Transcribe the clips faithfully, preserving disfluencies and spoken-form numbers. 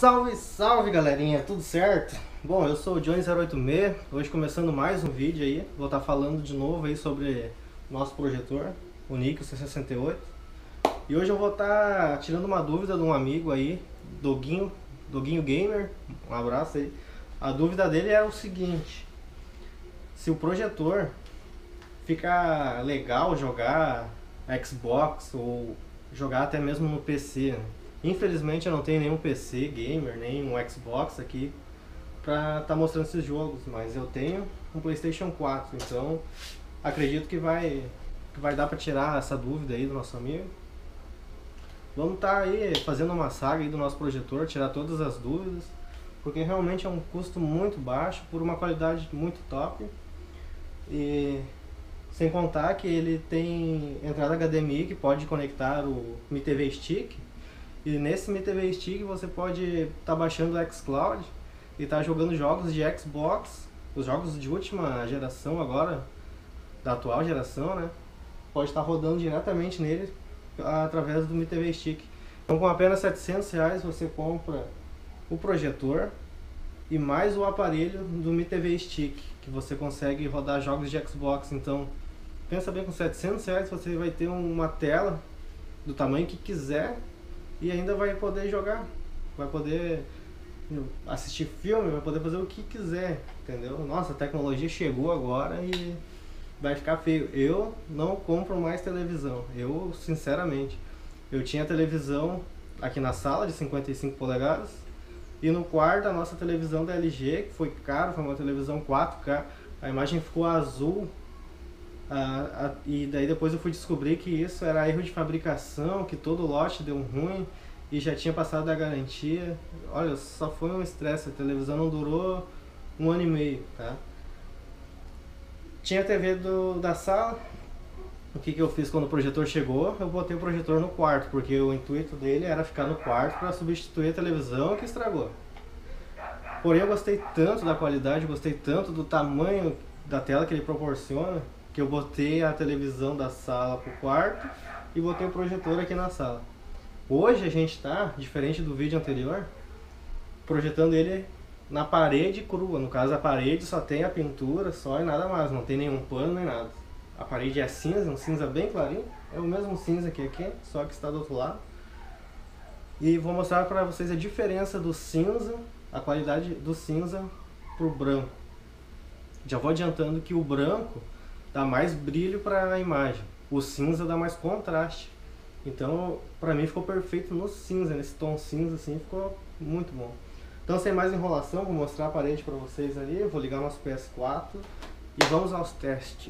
Salve, salve galerinha, tudo certo? Bom, eu sou o Johnny zero oito seis, hoje começando mais um vídeo aí. Vou estar falando de novo aí sobre o nosso projetor, o Nikon C sessenta e oito. E hoje eu vou estar tirando uma dúvida de um amigo aí, Doguinho, Doguinho Gamer, um abraço aí. A dúvida dele é o seguinte: se o projetor fica legal jogar Xbox ou jogar até mesmo no P C, né? Infelizmente eu não tenho nenhum P C gamer, nem um Xbox aqui pra estar tá mostrando esses jogos, mas eu tenho um PlayStation quatro, então acredito que vai, que vai dar pra tirar essa dúvida aí do nosso amigo. Vamos estar tá aí fazendo uma saga aí do nosso projetor, tirar todas as dúvidas, porque realmente é um custo muito baixo por uma qualidade muito top. E sem contar que ele tem entrada H D M I que pode conectar o Mi T V Stick. E nesse Mi T V Stick você pode estar tá baixando o xCloud e estar tá jogando jogos de Xbox, os jogos de última geração agora, da atual geração, né? Pode estar tá rodando diretamente nele através do Mi T V Stick. Então com apenas setecentos reais você compra o projetor e mais o aparelho do Mi T V Stick, que você consegue rodar jogos de Xbox. Então pensa bem, com setecentos reais você vai ter uma tela do tamanho que quiser e ainda vai poder jogar, vai poder assistir filme, vai poder fazer o que quiser, entendeu? Nossa, a tecnologia chegou agora e vai ficar feio. Eu não compro mais televisão, eu sinceramente, eu tinha televisão aqui na sala de cinquenta e cinco polegadas e no quarto a nossa televisão da L G, que foi caro, foi uma televisão quatro K, a imagem ficou azul. Ah, ah, e daí depois eu fui descobrir que isso era erro de fabricação, que todo lote deu ruim e já tinha passado da garantia. Olha, só foi um estresse, a televisão não durou um ano e meio, tá? Tinha a T V do, da sala. O que, que eu fiz quando o projetor chegou? Eu botei o projetor no quarto, porque o intuito dele era ficar no quarto para substituir a televisão que estragou. Porém eu gostei tanto da qualidade, gostei tanto do tamanho da tela que ele proporciona, que eu botei a televisão da sala pro quarto e botei o projetor aqui na sala. Hoje a gente tá, diferente do vídeo anterior, projetando ele na parede crua. No caso a parede só tem a pintura só e nada mais, não tem nenhum pano nem nada. A parede é cinza, um cinza bem clarinho, é o mesmo cinza que aqui, só que está do outro lado. E vou mostrar para vocês a diferença do cinza, a qualidade do cinza pro branco. Já vou adiantando que o branco dá mais brilho para a imagem, o cinza dá mais contraste. Então para mim ficou perfeito no cinza, nesse tom cinza assim, ficou muito bom. Então sem mais enrolação, vou mostrar a parede para vocês ali, eu vou ligar nosso P S quatro e vamos aos testes.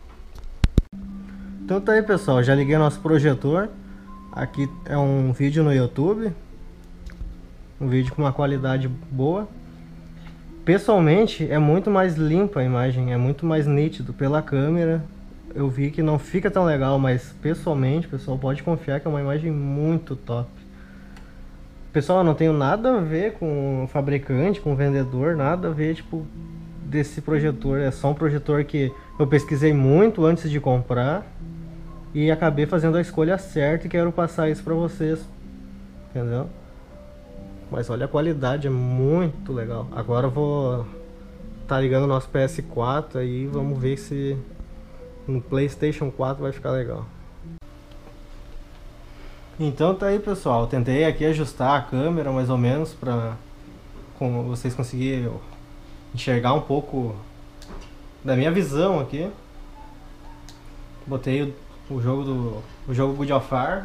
Então tá aí pessoal, já liguei nosso projetor. Aqui é um vídeo no YouTube, um vídeo com uma qualidade boa. Pessoalmente é muito mais limpa a imagem, é muito mais nítido. Pela câmera eu vi que não fica tão legal, mas pessoalmente, pessoal, pode confiar que é uma imagem muito top. Pessoal, eu não tenho nada a ver com o fabricante, com o vendedor, nada a ver tipo desse projetor. É só um projetor que eu pesquisei muito antes de comprar e acabei fazendo a escolha certa e quero passar isso pra vocês, entendeu? Mas olha a qualidade, é muito legal. Agora eu vou tá ligando o nosso P S quatro aí, vamos ver se no PlayStation quatro vai ficar legal. Então tá aí pessoal, tentei aqui ajustar a câmera mais ou menos para com vocês conseguirem enxergar um pouco da minha visão aqui. Botei o, o jogo do o jogo God of War.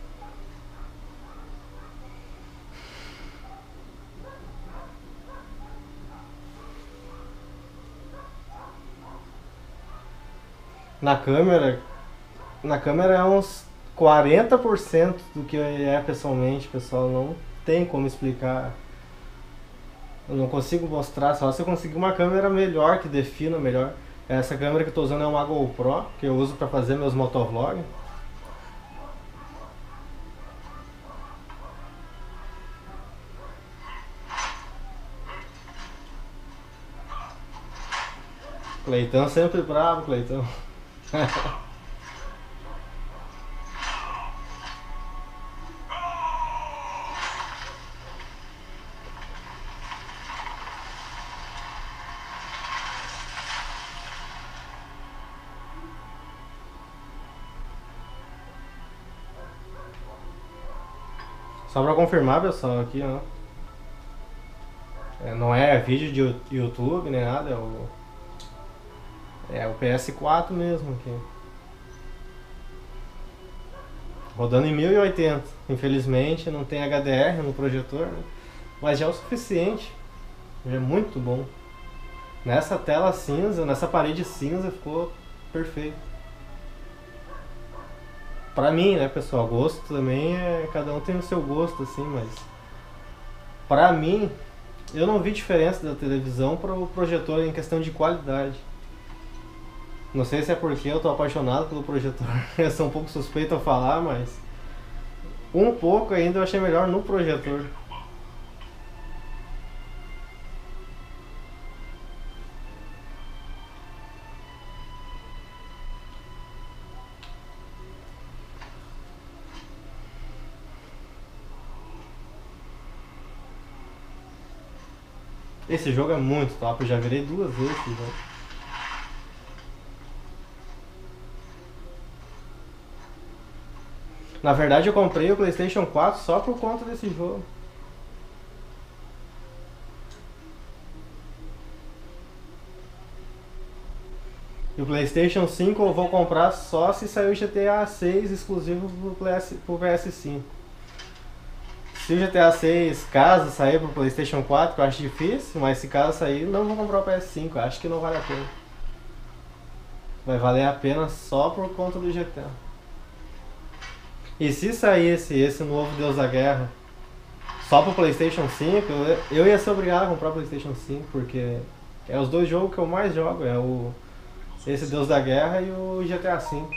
Na câmera, na câmera é uns quarenta por cento do que é pessoalmente, pessoal, não tem como explicar. Eu não consigo mostrar, só se eu conseguir uma câmera melhor, que defina melhor. Essa câmera que eu estou usando é uma GoPro, que eu uso para fazer meus motovlogs. Cleitão sempre bravo, Cleitão. Só pra confirmar, pessoal, aqui, ó. É, não é vídeo de YouTube nem nada, é o, é o P S quatro mesmo aqui. Rodando em mil e oitenta. Infelizmente não tem H D R no projetor, né? Mas já é o suficiente. Já é muito bom. Nessa tela cinza, nessa parede cinza ficou perfeito. Pra mim, né, pessoal, gosto também é... cada um tem o seu gosto, assim, mas... Pra mim, eu não vi diferença da televisão pro projetor em questão de qualidade. Não sei se é porque eu tô apaixonado pelo projetor. Eu sou um pouco suspeito a falar, mas... Um pouco ainda eu achei melhor no projetor. Esse jogo é muito top, eu já virei duas vezes esse jogo. Na verdade eu comprei o PlayStation quatro só por conta desse jogo. E o PlayStation cinco eu vou comprar só se sair o G T A seis exclusivo pro P S cinco. Se o G T A seis, caso sair pro PlayStation quatro, que eu acho difícil, mas se caso sair, não vou comprar o P S cinco, eu acho que não vale a pena. Vai valer a pena só por conta do G T A. E se saísse esse novo Deus da Guerra só pro PlayStation cinco, eu ia ser obrigado a comprar o PlayStation cinco, porque é os dois jogos que eu mais jogo, é o esse Deus da Guerra e o G T A cinco.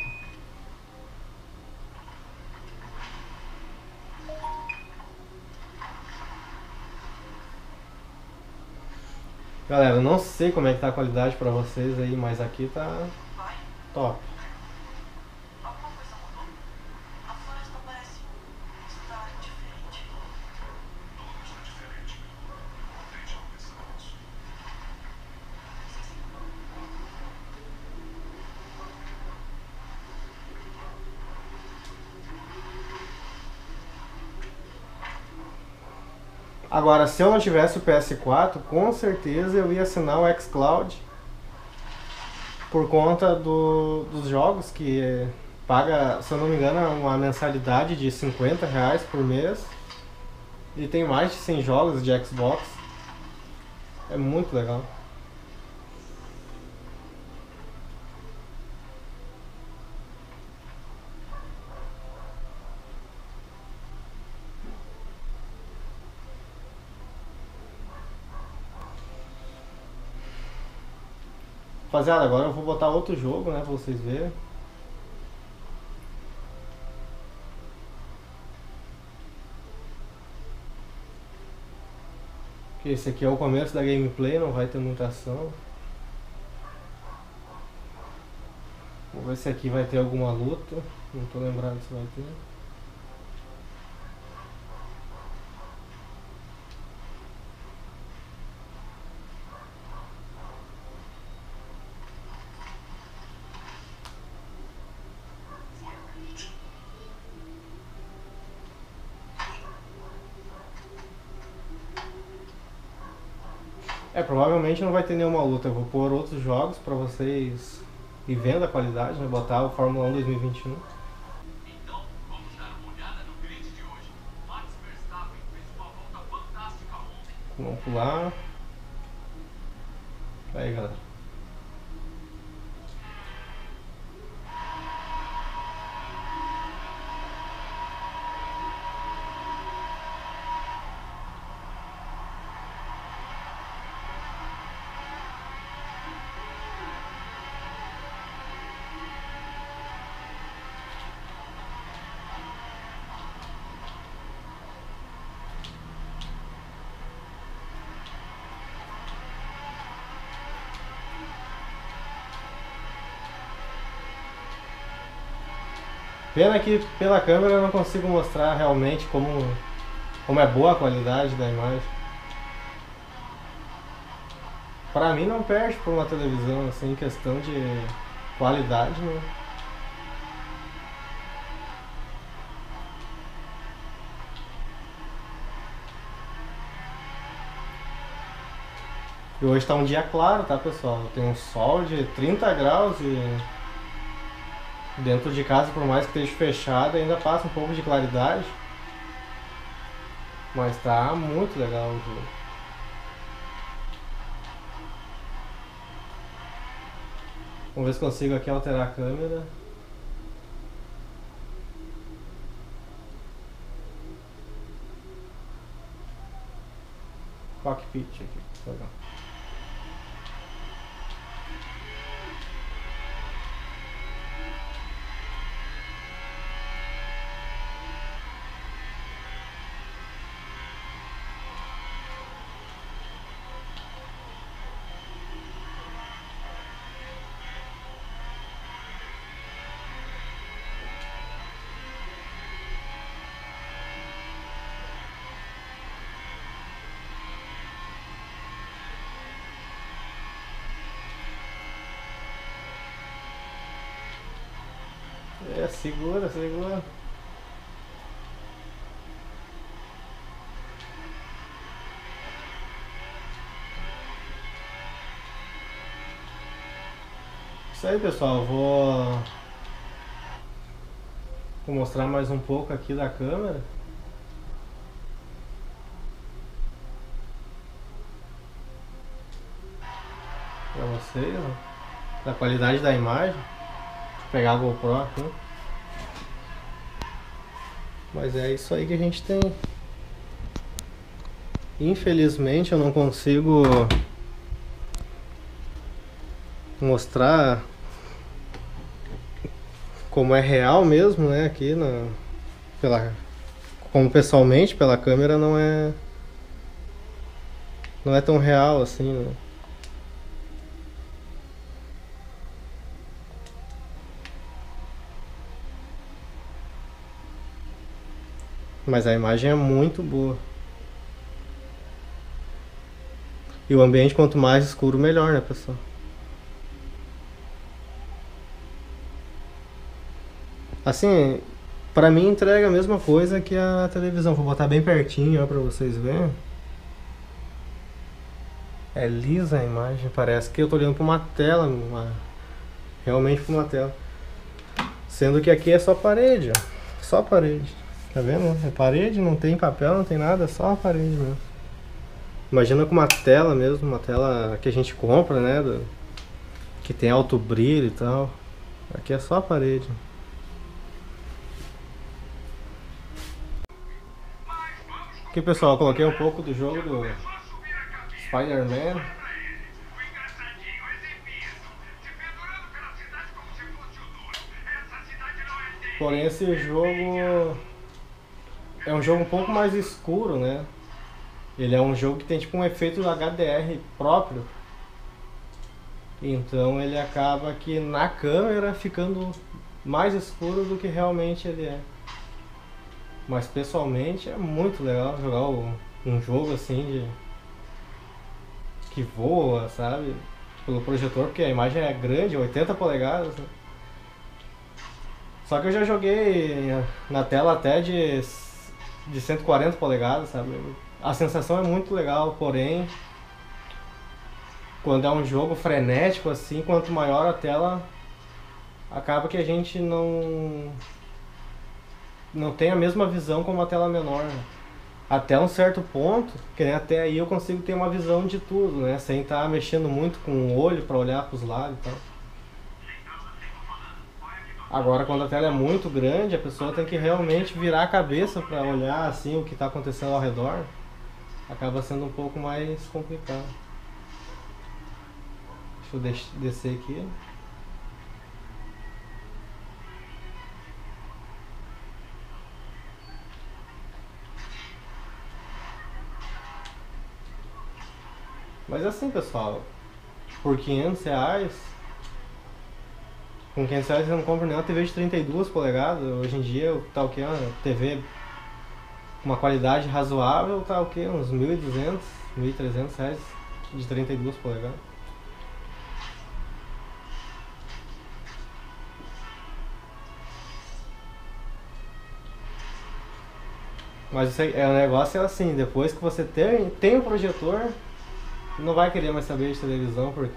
Galera, eu não sei como é que tá a qualidade pra vocês aí, mas aqui tá top. Agora, se eu não tivesse o P S quatro, com certeza eu ia assinar o xCloud por conta do, dos jogos, que paga, se eu não me engano, uma mensalidade de cinquenta reais por mês e tem mais de cem jogos de Xbox. É muito legal. Rapaziada, agora eu vou botar outro jogo, né, pra vocês verem. Esse aqui é o começo da gameplay, não vai ter muita ação. Vamos ver se aqui vai ter alguma luta. Não tô lembrado se vai ter. É, provavelmente não vai ter nenhuma luta. Eu vou pôr outros jogos pra vocês ir vendo a qualidade, né? Botar o Fórmula um dois mil e vinte e um. Então, vamos dar uma olhada no grid de hoje. Max Verstappen fez uma volta fantástica ontem. Vamos pular. Aí, galera. Pena que pela câmera eu não consigo mostrar realmente como, como é boa a qualidade da imagem. Pra mim não perde por uma televisão, assim, em questão de qualidade, né? E hoje tá um dia claro, tá, pessoal? Tem um sol de trinta graus e dentro de casa, por mais que esteja fechado, ainda passa um pouco de claridade. Mas tá muito legal o jogo. Vamos ver se consigo aqui alterar a câmera. Cockpit aqui, legal. É, segura, segura. Isso aí, pessoal, vou vou mostrar mais um pouco aqui da câmera. Pra vocês, ó, da qualidade da imagem. Vou pegar a GoPro aqui. Mas é isso aí que a gente tem. Infelizmente eu não consigo mostrar como é real mesmo, né? Aqui na, pela, como pessoalmente pela câmera não é não é tão real assim, né? Mas a imagem é muito boa. E o ambiente, quanto mais escuro, melhor, né, pessoal? Assim, pra mim entrega a mesma coisa que a televisão. Vou botar bem pertinho, ó, pra vocês verem. É lisa a imagem, parece que eu tô olhando pra uma tela, uma... realmente pra uma tela. Sendo que aqui é só parede, ó. Só parede. Tá vendo? É parede, não tem papel, não tem nada, é só a parede mesmo. Imagina com uma tela mesmo, uma tela que a gente compra, né? Do, que tem alto brilho e tal. Aqui é só a parede. Aqui, pessoal, eu coloquei um pouco do jogo do Spider-Man. Porém, esse jogo é um jogo um pouco mais escuro, né? Ele é um jogo que tem tipo um efeito H D R próprio. Então ele acaba aqui na câmera ficando mais escuro do que realmente ele é. Mas pessoalmente é muito legal jogar um jogo assim de que voa, sabe? Pelo projetor, porque a imagem é grande, oitenta polegadas, né? Só que eu já joguei na tela até de, de cento e quarenta polegadas, sabe? A sensação é muito legal, porém, quando é um jogo frenético assim, quanto maior a tela, acaba que a gente não não tem a mesma visão como a tela menor, né? Até um certo ponto, que nem até aí eu consigo ter uma visão de tudo, né? Sem estar mexendo muito com o olho para olhar para os lados e tal. Agora, quando a tela é muito grande, a pessoa tem que realmente virar a cabeça para olhar assim o que está acontecendo ao redor. Acaba sendo um pouco mais complicado. Deixa eu descer aqui. Mas assim, pessoal, por quinhentos reais, com quinhentos reais você não compra nem uma T V de trinta e duas polegadas. Hoje em dia tá o que? Uma T V com uma qualidade razoável tá o que? Uns mil e duzentos, mil e trezentos reais de trinta e duas polegadas. Mas isso aí, é, o negócio é assim, depois que você tem, tem o projetor, não vai querer mais saber de televisão porque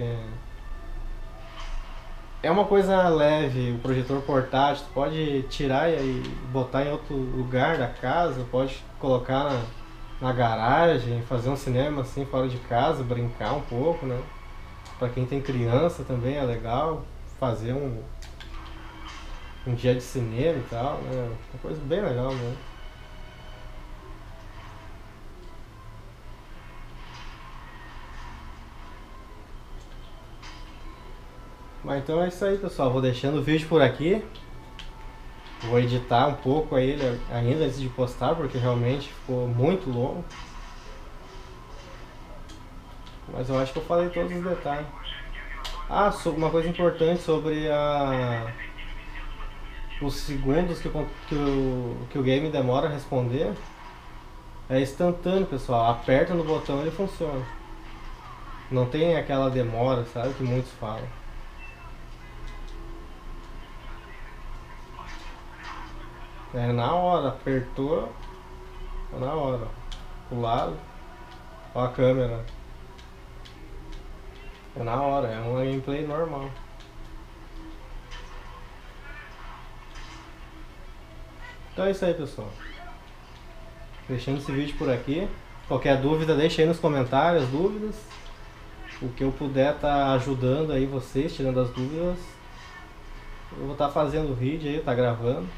é uma coisa leve, o projetor portátil, tu pode tirar e botar em outro lugar da casa, pode colocar na, na garagem, fazer um cinema assim fora de casa, brincar um pouco, né? Pra quem tem criança também é legal fazer um, um dia de cinema e tal, né? Uma coisa bem legal mesmo. Mas então é isso aí, pessoal. Vou deixando o vídeo por aqui. Vou editar um pouco ele ainda antes de postar, porque realmente ficou muito longo. Mas eu acho que eu falei todos os detalhes. Ah, uma coisa importante sobre a... os segundos que, que, o, que o game demora a responder. É instantâneo, pessoal. Aperta no botão e ele funciona. Não tem aquela demora, sabe, que muitos falam. É na hora, apertou, é na hora. Pro lado, ó a câmera. É na hora, é uma gameplay normal. Então é isso aí, pessoal. Deixando esse vídeo por aqui. Qualquer dúvida, deixa aí nos comentários dúvidas. O que eu puder tá ajudando aí vocês, tirando as dúvidas. Eu vou estar tá fazendo o vídeo aí, tá gravando.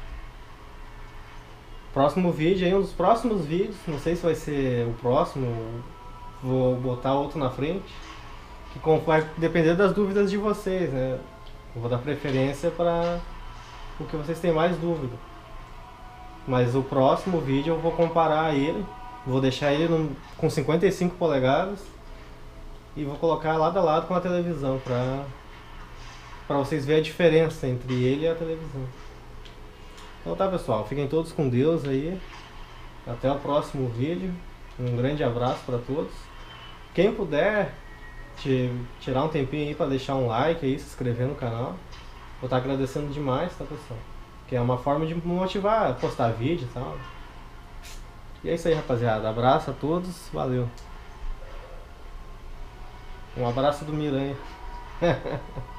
Próximo vídeo aí, um dos próximos vídeos, não sei se vai ser o próximo, vou botar outro na frente, que vai depender das dúvidas de vocês, né? Eu vou dar preferência para o que vocês têm mais dúvida. Mas o próximo vídeo eu vou comparar ele, vou deixar ele no, com cinquenta e cinco polegadas e vou colocar lado a lado com a televisão, para para vocês verem a diferença entre ele e a televisão. Então tá, pessoal, fiquem todos com Deus aí, até o próximo vídeo, um grande abraço para todos. Quem puder te, tirar um tempinho aí para deixar um like aí, se inscrever no canal, vou estar agradecendo demais, tá, pessoal? Que é uma forma de motivar a postar vídeo e tal. E é isso aí, rapaziada, abraço a todos, valeu. Um abraço do Miranha.